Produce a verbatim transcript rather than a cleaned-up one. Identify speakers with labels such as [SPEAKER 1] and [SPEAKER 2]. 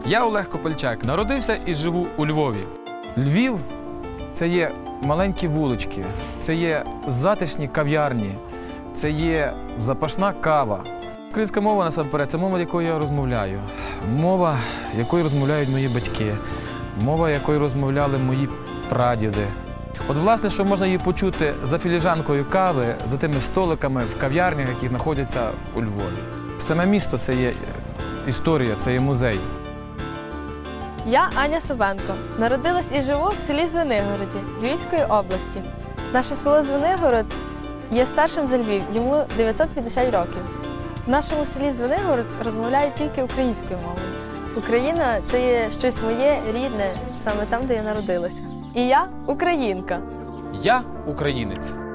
[SPEAKER 1] Я Олег Копельчак, народився і живу у Львові. Львів – це є маленькі вулички, це є затишні кав'ярні, це є запашна кава. Українська мова, насамперед, це мова, якою я розмовляю. Мова, якою розмовляють мої батьки, мова, якою розмовляли мої прадіди. От, власне, що можна її почути за філіжанкою кави, за тими столиками в кав'ярнях, які знаходяться у Львові. Саме місто – це є історія, це є музей.
[SPEAKER 2] Я Аня Собенко. Народилась і живу в селі Звенигороді Львівської області. Наше село Звенигород є старшим за Львів, йому дев'ятсот п'ятдесят років. В нашому селі Звенигород розмовляють тільки українською мовою. Україна – це є щось моє, рідне, саме там, де я народилася. І я – українка.
[SPEAKER 1] Я – українець.